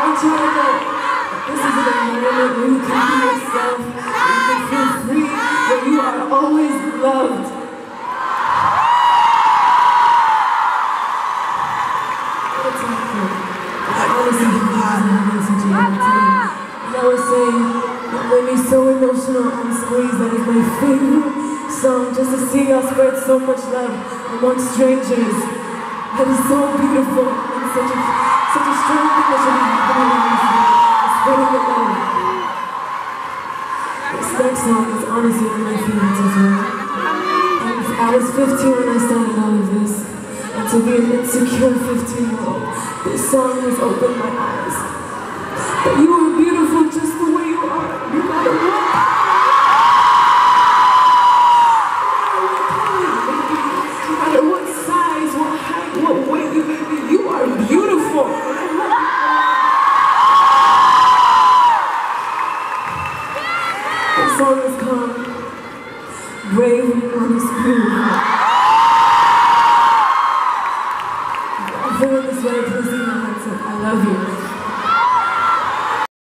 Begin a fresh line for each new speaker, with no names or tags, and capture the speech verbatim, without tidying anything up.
want you to know that this is an environment where you can be yourself, where you can feel free, where you are always loved. What's happening? I honestly think this is an amazing journey to me. As I was saying, it made me so emotional on Squeeze. That is my favorite song, just to see y'all spread so much love among strangers. That is so beautiful and such a, such a strong thing that should be happening in this world, spreading the love. This next song is honestly one of my favorites as well. And I was fifteen when I started all of this, and to be an insecure fifteen-year-old, this song has opened my eyes. That you are beautiful just the way you are, no matter what. The song is called Brave on This Beautiful. I'm feeling this way, please leave my hands up. I love you.